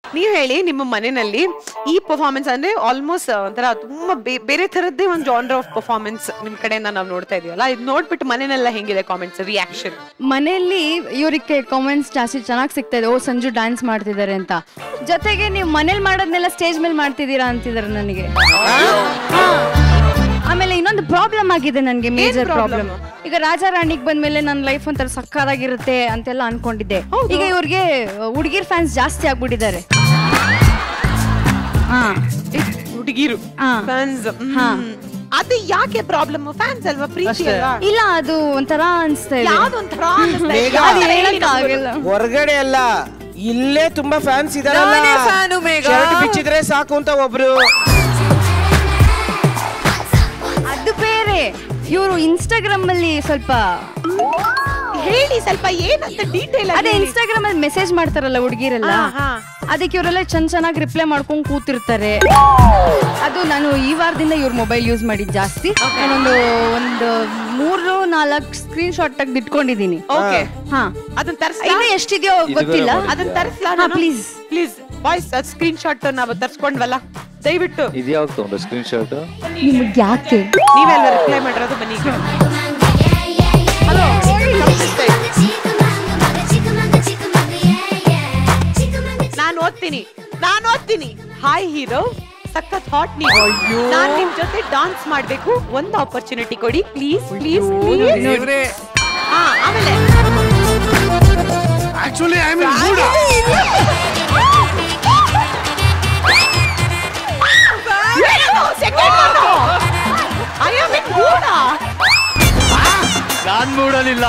ನೀವ್ ಹೇಳಿ ನಿಮ್ಮ ಮನೆಯಲ್ಲಿ ಈ ಪರ್ಫಾರ್ಮೆನ್ಸ್ ಅಂದ್ರೆ ಆಲ್ಮೋಸ್ಟ್ ಒಂಥರ ತುಂಬಾ ಬೇರೆ ತರದ್ದೇ ಒಂದು ಜಾನರ್ ಆಫ್ ಪರ್ಫಾರ್ಮೆನ್ಸ್ ನಿಮ್ ಕಡೆಯಿಂದ ನಾವು ನೋಡ್ತಾ ಇದೀವಲ್ಲ ಇದು ನೋಡ್ಬಿಟ್ಟು ಮನೆಯಲ್ಲ ಹೆಂಗಿದೆ ಕಾಮೆಂಟ್ಸ್ ರಿಯಾಕ್ಷನ್? ಮನೆಯಲ್ಲಿ ಇವ್ರಿಗೆ ಕಾಮೆಂಟ್ಸ್ ಜಾಸ್ತಿ ಚೆನ್ನಾಗಿ ಸಿಗ್ತಾ ಇದೆ. ಓ ಸಂಜು ಡ್ಯಾನ್ಸ್ ಮಾಡ್ತಿದ್ದಾರೆ ಅಂತ. ಜೊತೆಗೆ ನೀವು ಮನೇಲಿ ಮಾಡೋದ್ನೆಲ್ಲ ಸ್ಟೇಜ್ ಮೇಲೆ ಮಾಡ್ತಿದ್ದೀರಾ ಅಂತಿದ್ದಾರೆ ನನಗೆ. ಆಮೇಲೆ ಇನ್ನೊಂದು ಪ್ರಾಬ್ಲಮ್ ಆಗಿದೆ ನನಗೆ, ಮೇಜರ್ ಪ್ರಾಬ್ಲಮ್. ಈಗ ರಾಜಾ ರಾಣಿಗೆ ಬಂದ್ಮೇಲೆ ನನ್ನ ಲೈಫ್ ಒಂಥರ ಸಕ್ಕತ್ತಾಗಿರುತ್ತೆ ಅಂತೆಲ್ಲ ಅನ್ಕೊಂಡಿದ್ದೆ. ಈಗ ಇವ್ರಿಗೆ ಹುಡುಗಿರ್ ಫ್ಯಾನ್ಸ್ ಜಾಸ್ತಿ ಆಗ್ಬಿಟ್ಟಿದ್ದಾರೆ. ಹುಡುಗಿರು ಫ್ಯಾನ್ಸ್. ಅದು ಯಾಕೆ ಪ್ರಾಬ್ಲಮ್? ಫ್ಯಾನ್ಸ್ ಅಲ್ವಾ, ಪ್ರೀತಿ ಅಲ್ವಾ? ಇಲ್ಲ, ಅದು ಒಂಥರ ಅನ್ಸ್ತಾ ಇದೆ. ಹೊರಗಡೆ ಅಲ್ಲ, ಇಲ್ಲೇ ತುಂಬಾ ಫ್ಯಾನ್ಸ್ ಇದಾರಲ್ಲ, ಶರ್ಟ್ ಬಿಚ್ಚಿದ್ರೆ ಸಾಕು ಅಂತ ಒಬ್ರು. ಅದು ಬೇರೆ. ಇವರು ಇನ್ಸ್ಟಾಗ್ರಾಮ್ ಅಲ್ಲಿ ಸ್ವಲ್ಪ ಹೇಳಿ, ಸ್ವಲ್ಪ ಏನಂತ ಡೀಟೇಲ್. ಅದೇ ಇನ್ಸ್ಟಾಗ್ರಾಮ್ ಅಲ್ಲಿ ಮೆಸೇಜ್ ಮಾಡ್ತಾರಲ್ಲ ಹುಡುಗಿರೆಲ್ಲ, ಅದಕ್ಕೆ ಇವರೆಲ್ಲ ಚೆನ್ನಾಗಿ ರಿಪ್ಲೈ ಮಾಡ್ಕೊಂಡು ಕೂತಿರ್ತಾರೆ. ಅದು ನಾನು ಈ ವಾರದಿಂದ ಇವ್ರ ಮೊಬೈಲ್ ಯೂಸ್ ಮಾಡಿದ್ ಜಾಸ್ತಿ. ನಾನೊಂದು 3-4 ಸ್ಕ್ರೀನ್ ಶಾಟ್ ತೆಗೆದು ಇಟ್ಕೊಂಡಿದ್ದೀನಿ. ಇನ್ನು ಎಷ್ಟಿದೆಯೋ ಗೊತ್ತಿಲ್ಲ, ಅದನ್ನ ತರಿಸ್ಲಾ? Please please boys, screenshot ನಾವು ತರ್ಸ್ಕೊಂಡ್ವಲ್ಲ, ದಯವಿಟ್ಟು. ಇದ್ಯಾವ್ದು ತಗೊಂಡ್ರೆ ಸ್ಕ್ರೀನ್ ಶಾಟ್? ನಿಮ್ಗೆ ಯಾಕೆ? ನೀವೆಲ್ಲ ರಿಪ್ಲೈ ಮಾಡಿರೋದು ಬನ್ನಿ. ನಾನು ಓದ್ತೀನಿ. ಹಾಯ್ ಹೀರೋ, ಸಖತ್ ಹಾಟ್ ನೀವು. ನಾನ್ ನಿಮ್ ಜೊತೆ ಡಾನ್ಸ್ ಮಾಡ್ಬೇಕು, ಒಂದು ಆಪರ್ಚುನಿಟಿ ಕೊಡಿ ಪ್ಲೀಸ್ ಪ್ಲೀಸ್ ಪ್ಲೀಸ್. ಆಮೇಲೆ ಆಕ್ಚುಲಿ ಐ ಮೀನ್ ಮೂಡ. ನಾನ್ ಮೂಡಲಿಲ್ಲ.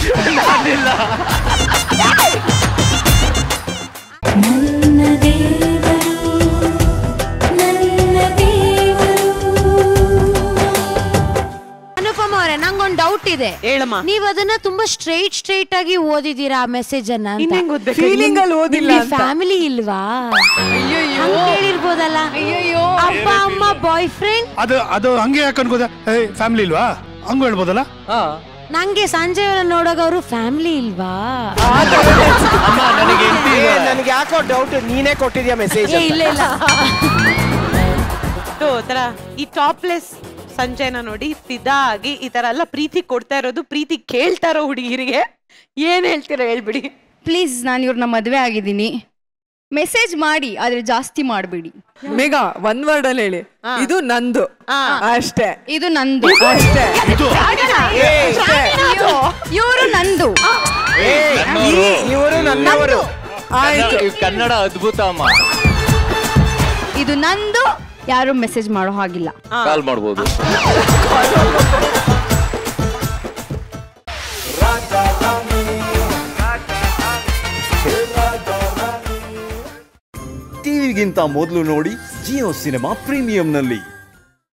ಅನುಪಮ ಅವರೇ, ನಂಗೊಂದು ಡೌಟ್ ಇದೆ. ಹೇಳಮ್ಮ. ನೀವ್ ಅದನ್ನ ತುಂಬಾ ಸ್ಟ್ರೈಟ್ ಆಗಿ ಓದಿದೀರಾ ಆ ಮೆಸೇಜ್ ಅನ್ನ? ಫೀಲಿಂಗ್ ಅಲ್ಲಿ ಓದಿಲ್ಲ. ಫ್ಯಾಮಿಲಿ ಇಲ್ವಾ? ಹೇಳಿರ್ಬೋದಲ್ಲ. ಅಪ್ಪ ಅಮ್ಮ ಬಾಯ್ ಫ್ರೆಂಡ್. ಅದು ಹಂಗೆ ಯಾಕೆ ಅನ್ಕೋದ? ಫ್ಯಾಮಿಲಿ ಇಲ್ವಾ ಹಂಗ ಹೇಳ್ಬೋದಲ್ಲ. ನಂಗೆ ಸಂಜೆ ನೋಡೋಗ ಅವರು ಫ್ಯಾಮಿಲಿ ಇಲ್ವಾ? ನನಗೆ ಯಾಕೋ ಡೌಟ್, ನೀನೇ ಕೊಟ್ಟಿದ್ಯಾ ಮೆಸೇಜ್? ಇಲ್ಲ ಇಲ್ಲ. ಈ ಟಾಪ್ಲೆಸ್ ಸಂಜೆನ ನೋಡಿ ಫಿದಾ ಆಗಿ ಈ ತರ ಎಲ್ಲ ಪ್ರೀತಿ ಕೊಡ್ತಾ ಇರೋದು, ಪ್ರೀತಿ ಕೇಳ್ತಾ ಇರೋ ಹುಡುಗಿರಿಗೆ ಏನ್ ಹೇಳ್ತೀರಾ ಹೇಳ್ಬಿಡಿ ಪ್ಲೀಸ್. ನಾನು ಇವ್ರನ್ನ ಮದ್ವೆ ಆಗಿದ್ದೀನಿ, ಮೆಸೇಜ್ ಮಾಡಿ, ಆದ್ರೆ ಜಾಸ್ತಿ ಮಾಡ್ಬೇಡಿ. ಮೇಘಾ, ಒಂದ್ ವರ್ಡ್ ಅಲ್ಲಿ ಹೇಳಿ, ಇದು ನಂದು ಅಷ್ಟೇ. ಇದು ನಂದು ಅಷ್ಟೇ. ಇವರು ನಂದು, ಇವರು ನನ್ನವರು. ಆಯ್ತು. ಕನ್ನಡ ಅದ್ಭುತ ಅಮ್ಮ. ಇದು ನಂದು, ಯಾರು ಮೆಸೇಜ್ ಮಾಡೋ ಹಾಗಿಲ್ಲ. ಕಾಲ್ ಮಾಡ್ಬೋದು. ಟಿವಿಗಿಂತ ಮೊದಲು ನೋಡಿ ಜಿಯೋ ಸಿನಿಮಾ ಪ್ರೀಮಿಯಂನಲ್ಲಿ.